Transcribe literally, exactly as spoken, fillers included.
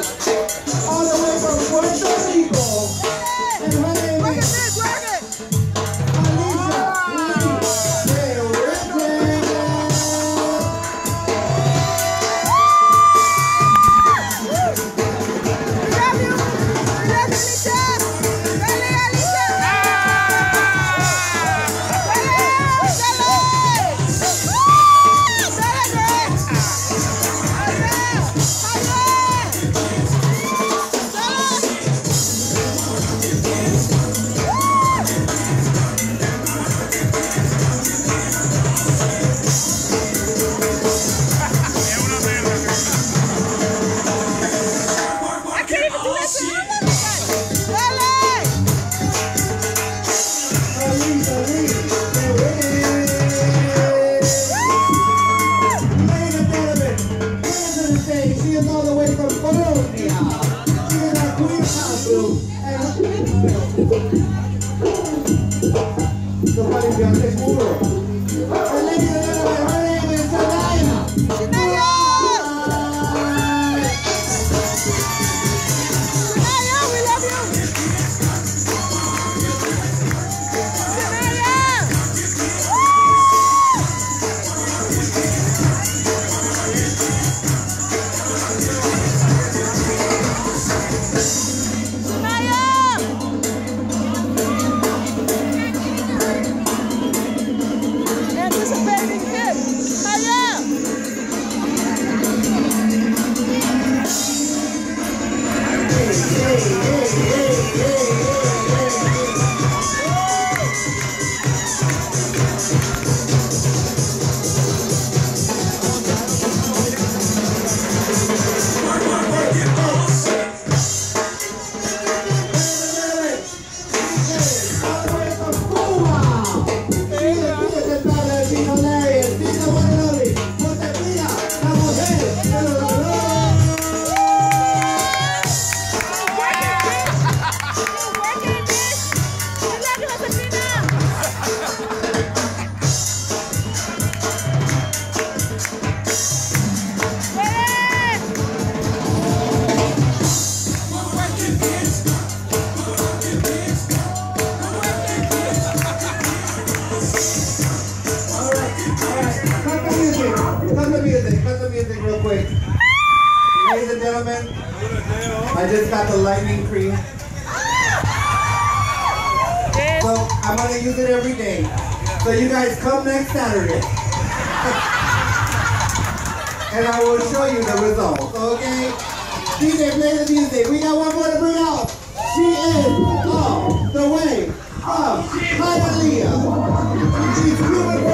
All the way from Puerto Rico. And her name Work it, is Miss, work it. Alicia Lee Perez. We love you. We love you, Alicia. Dale, Alicia. Dale, dale. Woo! Dale, Grace. Allá, allá. I can't even do that to my mother. Dale. Alicia Lee Perez. Ladies and gentlemen, welcome to the stage. She is all the way from Colombia. She is our queen of house. And somebody be on the muro. And ladies and gentlemen, her name is Sanaya. Shania. Shania, we love you. Shania. Anticipating hit. Hiya. Real quick. Ladies and gentlemen, I just got the lightning cream. So I'm gonna use it every day. So you guys come next Saturday. And I will show you the results, okay? D J, play the music. We got one more to bring out. She is all the way from Hialeah. She's beautiful.